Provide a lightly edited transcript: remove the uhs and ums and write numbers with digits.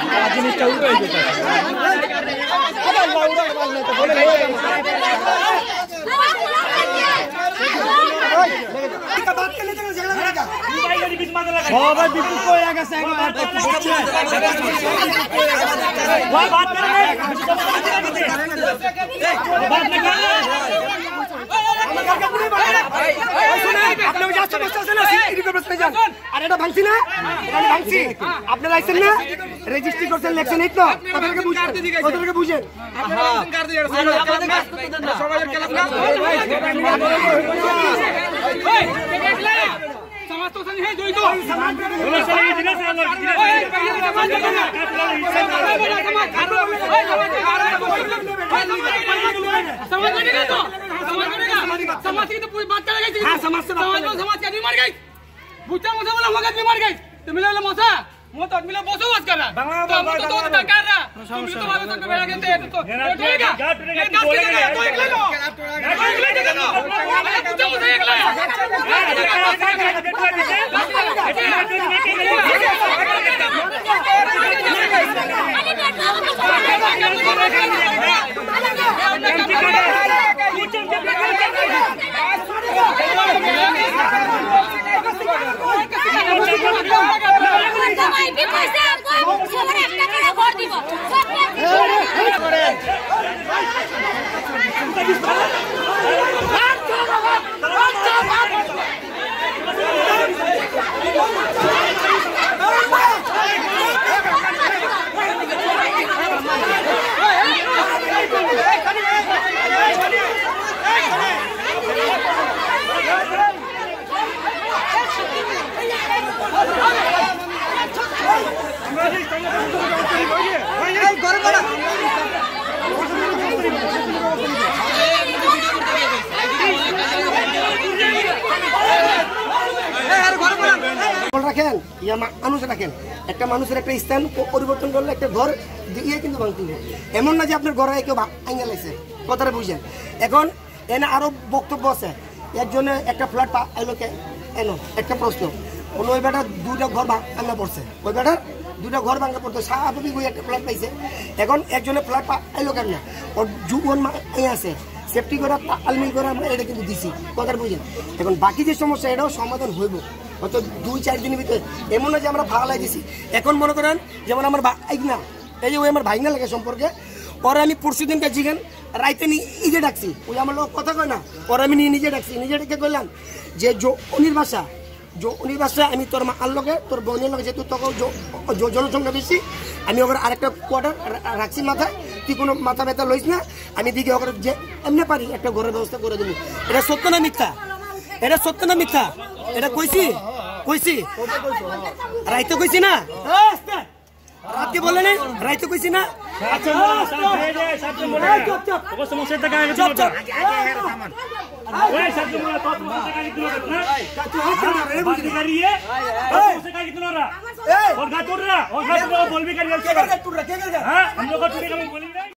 জিনিসটা উল্টো হয়ে যেতে সবাই বিপুল হয়ে গেছে আপনারা আইছেন না রেজিস্ট্রি করছেন লেখছেন এই তো কথাটাকে বুঝেন समाज तो सही है जो तो समाज की तो पूरी बात करेगा समाज का नहीं मर गई बुच्चा मोसा वाला मगज भी मर गई तो मिला वाला मोसा वो तो मिला बोसो बात कर रहा तो हम तो कर रहा तुम तो भाई तक बेड़ा के तो टूटेगा ये गात के तो एक ले लो एक ले के लो बुच्चा मोसा एक ले রাখেন ইয়া মানুষ রাখেন একটা মানুষের একটা স্থান পরিবর্তন করলে একটা ঘর দিয়ে কিন্তু ভাঙতে হবে এমন না যে আপনার ঘরে কেউ ভাঙা লাগছে কথাটা বুঝেন এখন এনে আরো বক্তব্য আছে একজনে একটা ফ্ল্যাট পাইলো এনো একটা প্রশ্ন ওই বেটা দুইটা ঘর ভাঙা পড়ছে ওই বেটার দুইটা ঘর ভাঙা পড়তো স্বাভাবিক ওই একটা ফ্ল্যাট পাইছে এখন একজনে ফ্ল্যাট পাইলো কেন না ওর যুবন আছে সেফটি করে আলমিল করে আমরা এটা কিন্তু দিছি কথাটা বুঝেন এখন বাকি যে সমস্যা এটাও সমাধান হইব হয়তো 2-4 দিনের ভিতরে এমন না যে আমরা ভাড়ালাই দিছি এখন মনে করেন যেমন আমার ভাই না এই যে ওই আমার ভাই না লাগে সম্পর্কে ওরা আমি পরশু দিন কাছে রাইতে নিজে ডাকছি ওই আমার লোক কথা কয় না ওরা আমি নিজে ডাকছি নিজে ডেকে কইলাম যে উনির বাসা আমি তোর মার লগে তোর বোনের লগে যেহেতু তখন জনসংখ্যা বেশি আমি ওখানে আরেকটা কোয়ার্টার রাখছি মাথায় তুই কোনো মাথা ব্যথা লইস না আমি দিকে ওখানে যে এমনি পারি একটা ঘরের ব্যবস্থা করে দেবো এটা সত্য না মিথ্যা এটা কইছি রাইতে কইছি না রাতে বলে না রাইতে কইছি না बोल भी कर